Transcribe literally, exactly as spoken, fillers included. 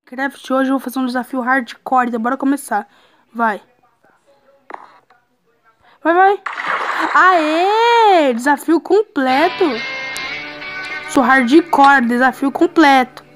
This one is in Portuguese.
Craft, hoje eu vou fazer um desafio hardcore, então bora começar. Vai. Vai, vai. Aê! Desafio completo. Sou hardcore, desafio completo.